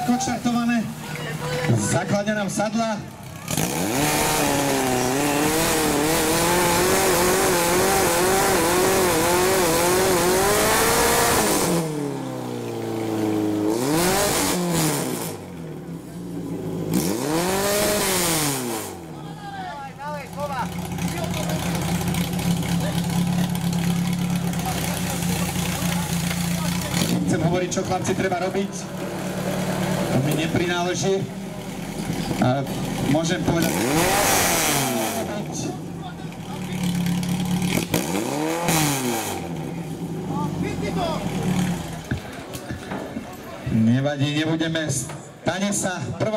všetko odštartované. Základňa nám sadla. Chcem hovoriť, čo chlapci treba robiť. To mi neprináleží. A môžem povedať... Nevadí, nebudeme. Stane sa prvá...